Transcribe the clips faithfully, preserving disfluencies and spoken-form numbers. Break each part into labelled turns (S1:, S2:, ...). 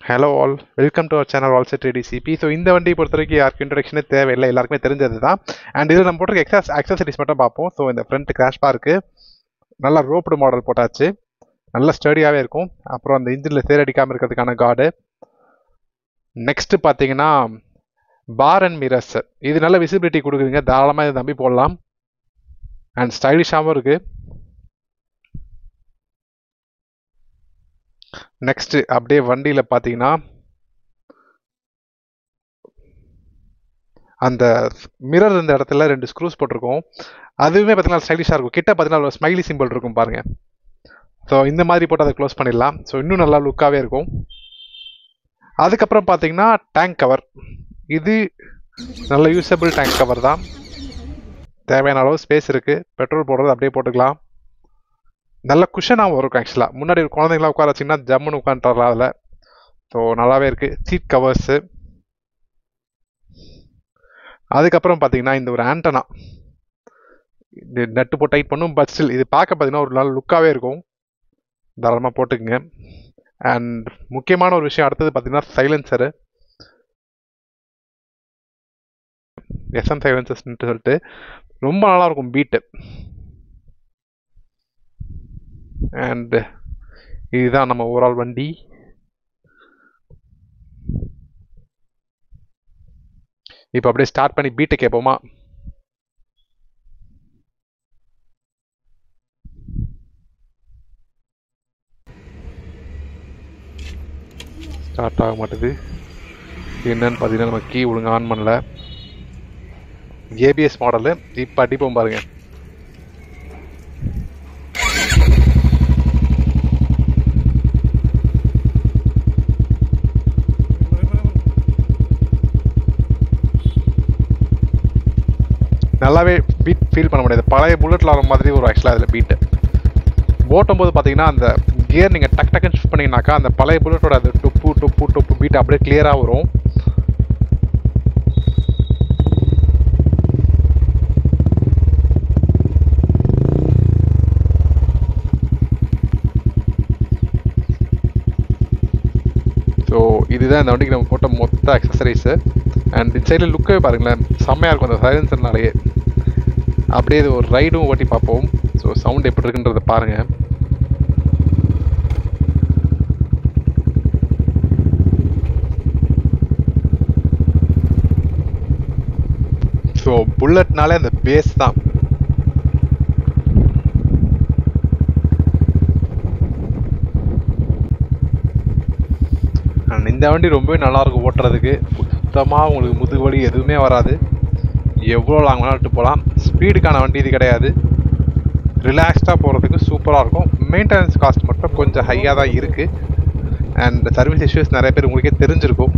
S1: Hello all, welcome to our channel ஆல்செட் டிசிபி. So இந்த வண்டியை பொறுத்த வரைக்கும் யாருக்கு இன்ட்ரடக்ஷனே தேவையில்லை, எல்லாருக்குமே தெரிஞ்சது தான். அண்ட் இதில் நம்ம போட்டிருக்க எக்ஸாஸ் அக்சசரிஸ் மட்டும் பார்ப்போம். ஸோ இந்த ஃப்ரண்ட் கிராஷ் பார்க்கு நல்லா ரோப்டு மாடல் போட்டாச்சு, நல்ல ஸ்டடியாகவே இருக்கும். அப்புறம் அந்த இன்ஜினில் சேரடிக்காமல் இருக்கிறதுக்கான கார்டு. நெக்ஸ்ட்டு பார்த்தீங்கன்னா பார் அண்ட் மிரர்ஸ், இது நல்ல விசிபிலிட்டி கொடுக்குதுங்க, தாராளமாக இதை நம்பி போடலாம். அண்ட் ஸ்டைலிஷாகவும் இருக்குது. நெக்ஸ்ட்டு அப்படியே வண்டியில் பார்த்தீங்கன்னா அந்த மிரர் இந்த இடத்துல ரெண்டு ஸ்க்ரூஸ் போட்டிருக்கோம். அதுவுமே பார்த்தீங்கன்னா ஸ்டைலிஷாக இருக்கும். கிட்ட பார்த்தீங்கன்னா ஸ்மைலி சிம்பிள் இருக்கும் பாருங்க. ஸோ இந்த மாதிரி போட்டு அதை க்ளோஸ் பண்ணிடலாம். ஸோ இன்னும் நல்லா லுக்காகவே இருக்கும். அதுக்கப்புறம் பார்த்தீங்கன்னா டேங்க் கவர், இது நல்ல யூஸபிள் டேங்க் கவர் தான். தேவையான அளவு ஸ்பேஸ் இருக்குது, பெட்ரோல் போடுறது அப்படியே போட்டுக்கலாம். நல்ல குஷனாகவும் இருக்கும். ஆக்சுவலாக முன்னாடி குழந்தைங்களாம் உட்கார வச்சிங்கன்னா ஜம்முன்னு உட்காந்துடலாம் அதில். ஸோ நல்லாவே இருக்குது. Seat covers. அதுக்கப்புறம் பார்த்தீங்கன்னா இந்த ஒரு ஆண்டனா, இது நட்டு போட்டு டைட் பண்ணும், பட் ஸ்டில் இது பார்க்க பார்த்தீங்கன்னா ஒரு நல்ல லுக்காகவே இருக்கும். தாராளமாக போட்டுக்குங்க. அண்ட் முக்கியமான ஒரு விஷயம் அடுத்தது பார்த்தீங்கன்னா சைலன்சரு, எஸ்எம் சைலன்சர்ஸ்ன்னு சொல்லிட்டு ரொம்ப நல்லாயிருக்கும் பீட்டு. அண்ட் இதுதான் நம்ம ஓவரால் வண்டி. இப்போ அப்படியே ஸ்டார்ட் பண்ணி பீட்டை கேட்போமா? ஸ்டார்ட் ஆக மாட்டேது. என்னன்னு பார்த்தீங்கன்னா நம்ம கீ ஒழுங்கு ஆன் பண்ணல. ABS model. இப்போ அடிப்போம் பாருங்க. நல்லாவே பீட் ஃபீல் பண்ண முடியாது. பழைய புல்லட்டில் வர மாதிரி ஒரு ஆக்சுவலாக அதில் பீட்டு ஓட்டும் போது பார்த்தீங்கன்னா அந்த கியர் நீங்கள் டக் டக்குன்னு ஷிஃப்ட் பண்ணிங்கனாக்கா அந்த பழைய புல்லட்டோட அது டொப்பு டொப்பு டொப்பு பீட் அப்படியே கிளியராக வரும். ஸோ இதுதான் இந்த வண்டிக்கு நம்ம போட்ட மொத்த அக்சசரிஸு. அண்ட் இந்த சைடில் லுக்கவே பாருங்களேன், செம்மையாக இருக்கும் அந்த சைலன்சர்னாலேயே. அப்படியே இது ஒரு ரைடும் ஓட்டி பார்ப்போம். ஸோ சவுண்ட் எப்படி இருக்குன்றதை பாருங்கள். ஸோ புல்லட்னாலே அந்த பேஸ் தான். அண்ட் இந்த வண்டி ரொம்பவே நல்லாயிருக்கும் ஓட்டுறதுக்கு. சுத்தமாக உங்களுக்கு முதுகு வலி எதுவுமே வராது. எவ்வளோ லாங் வேணாலும் போகலாம். ஸ்பீடுக்கான வண்டி இது கிடையாது. ரிலாக்ஸ்டாக போகிறதுக்கு சூப்பராக இருக்கும். மெயின்டெனன்ஸ் காஸ்ட் மட்டும் கொஞ்சம் ஹையாக தான் இருக்குது. அண்ட் சர்வீஸ் இஷ்யூஸ் நிறைய பேர் உங்களுக்கே தெரிஞ்சிருக்கும்.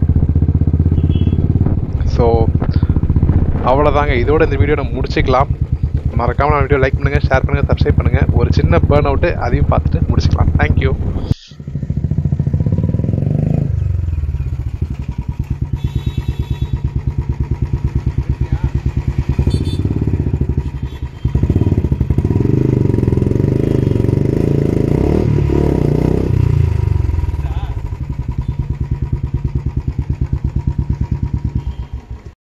S1: ஸோ அவ்வளோதாங்க, இதோட இந்த வீடியோ நம்ம முடிச்சுக்கலாம். மறக்காமல் நான் வீடியோ லைக் பண்ணுங்கள், ஷேர் பண்ணுங்கள், சப்ஸ்கிரைப் பண்ணுங்கள். ஒரு சின்ன பேர்ன் அவுட்டு அதையும் பார்த்துட்டு முடிச்சுக்கலாம். தேங்க்யூ.